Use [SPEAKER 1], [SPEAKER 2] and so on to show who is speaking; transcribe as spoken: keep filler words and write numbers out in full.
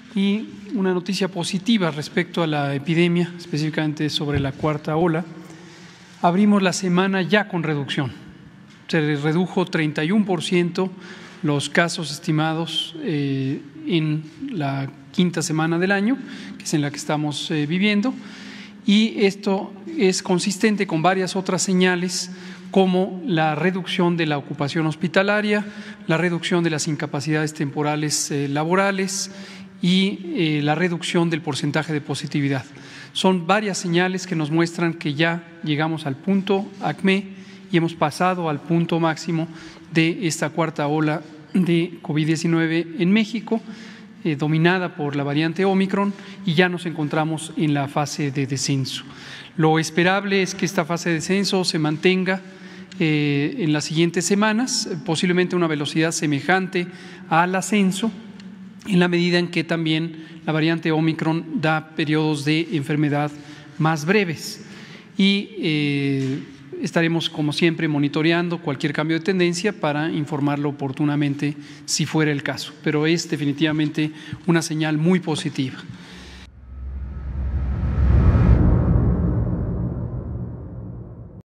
[SPEAKER 1] Y una noticia positiva respecto a la epidemia, específicamente sobre la cuarta ola. Abrimos la semana ya con reducción. Se redujo treinta y uno por ciento los casos estimados eh, en la quinta semana del año, que es en la que estamos eh, viviendo, y esto es consistente con varias otras señales como la reducción de la ocupación hospitalaria, la reducción de las incapacidades temporales eh, laborales y eh, la reducción del porcentaje de positividad. Son varias señales que nos muestran que ya llegamos al punto acme y hemos pasado al punto máximo de esta cuarta ola de COVID diecinueve en México, eh, dominada por la variante Omicron, y ya nos encontramos en la fase de descenso. Lo esperable es que esta fase de descenso se mantenga eh, en las siguientes semanas, posiblemente a una velocidad semejante al ascenso, en la medida en que también la variante Omicron da periodos de enfermedad más breves. Y eh, estaremos, como siempre, monitoreando cualquier cambio de tendencia para informarlo oportunamente si fuera el caso, pero es definitivamente una señal muy positiva.